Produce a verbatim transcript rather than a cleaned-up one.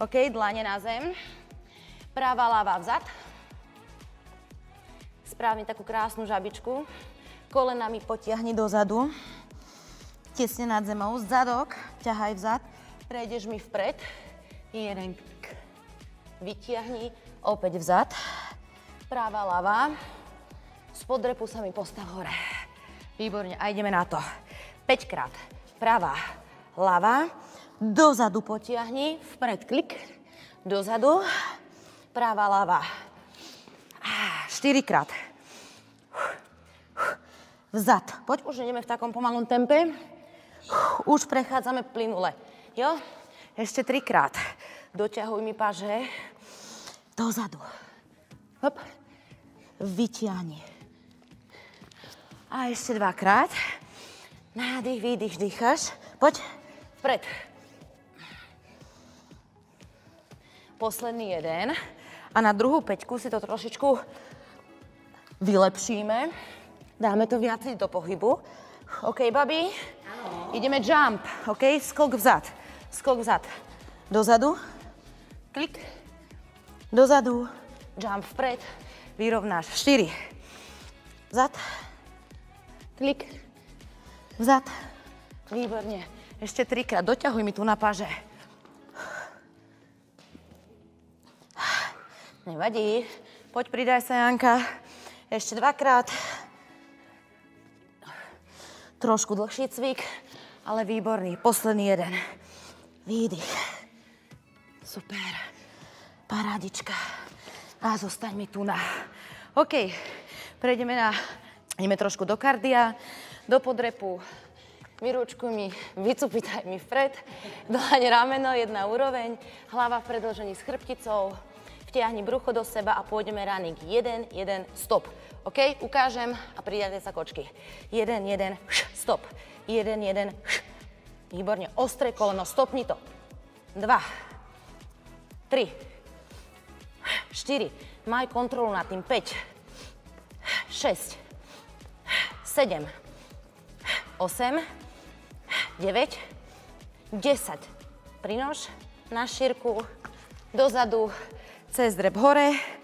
OK, dlane na zem. Pravá, ľavá vzad. Správne takú krásnu žabičku. Kolenami potiahni dozadu. Tesne nad zemou. Zadok, ťahaj vzad. Prejdeš mi vpred. Jeden klik. Vytiahni. Opäť vzad. Pravá, ľavá. Spod drepu sa mi postav hore. Výborne. A ideme na to. päť krát. Pravá, ľavá. Dozadu potiahni. Vpred klik. Dozadu. Pravá, ľavá. štyri krát. Vzad. Poď, už ideme v takom pomalom tempe. Už prechádzame plynule. Jo? Ešte tri krát. Doťahuj mi paže. Dozadu. Hop. Vytiahni. A ešte dvakrát. Nádych, výdych, dýcháš. Poď. Vpred. Posledný jeden. A na druhú päťku si to trošičku vylepšíme. Dáme to viacej do pohybu. OK, babi? Áno. Ideme jump. OK, skok vzad. Skok vzad. Dozadu. Klik. Dozadu. Jump vpred. Vyrovnáš. štyri. Vzad. Klik. Vzad. Výborne. Ešte trikrát. Doťahuj mi tu na paže. Nevadí. Poď, pridaj sa, Janka. Ešte dvakrát. Trošku dlhší cvik, ale výborný. Posledný jeden. Výdych. Super. Parádička. A zostaň mi tu na. OK. Prejdeme na... Ideme trošku do kardia, do podrepu. Mirúčku mi, vycupitaj mi vpred. Dlaň rameno, jedna úroveň. Hlava v predĺžení s chrbticou. Vtiahni brucho do seba a pôjdeme running. Jeden, jeden, stop. OK? Ukážem a pridajte sa kočky. Jeden, jeden, stop. Jeden, jeden, výborne. Ostré koleno, stopni to. Dva. Tri. Štyri. Maj kontrolu nad tým. Päť. Šesť. Sedem. Osem. Deväť. Desať. Prinož na šírku. Dozadu. Cez drep hore,